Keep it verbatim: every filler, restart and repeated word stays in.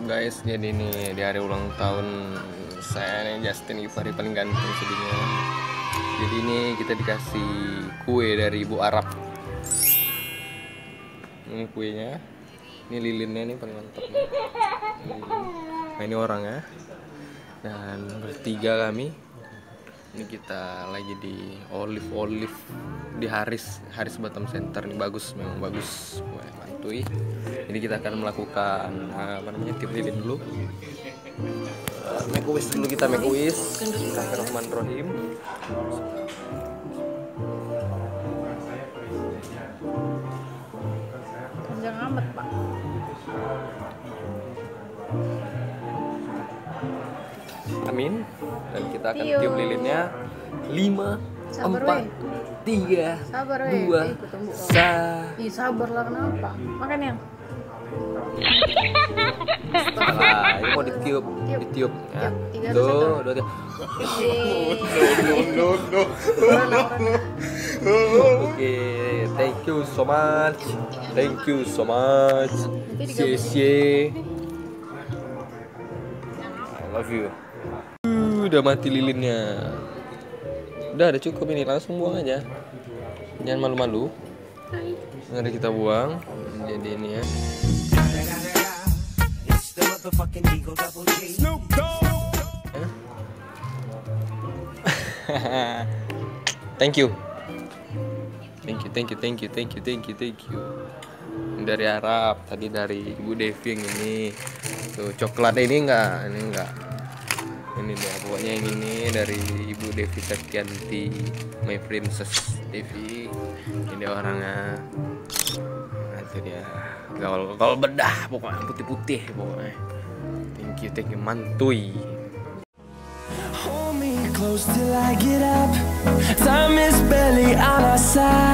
up guys? Jadi ini di hari ulang tahun saya nih, Justin Givari paling ganteng sedihnya. Jadi ini kita dikasih kue dari Ibu Arab. Ini kuenya, ini lilinnya nih paling mantap nih. Nah ini orang ya. Dan bertiga kami. Ini kita lagi di Olive Olive di Haris Haris Batam Center. Ini bagus, memang bagus. Wah, mantui. Jadi kita akan melakukan apa namanya tip lilin dulu. Uh, make a wish dulu kita make a wish. Bismillahirrahmanirrahim. Panjang amat pak. Amin. Dan kita akan tiup lilinnya. Lima, empat, tiga, dua, sa. Ih sabar lah, kenapa? Makan yang. Salah, ini mau ditiup, ditiup ya. Tuh, dua, tiga. No, no, no, no. Oke, thank you so much. Thank you so much. Xie I love you. Uh, udah mati lilinnya. Udah, ada cukup ini, langsung buang aja. Jangan malu-malu. Nanti kita buang. Jadi ini ya. Thank you. Thank you, thank you, thank you, thank you, thank you, thank you. Dari Arab, tadi dari Ibu Devi yang ini. Tuh, coklat ini enggak, ini enggak. Ini dia pokoknya yang ini dari Ibu Devi Septianti, my princess Devi. Ini orangnya. Nah, itu dia. Gaul gaul bedah pokoknya, putih-putih pokoknya. Thank you, thank you, mantui. Hold me close till I get up. Time is barely on our side.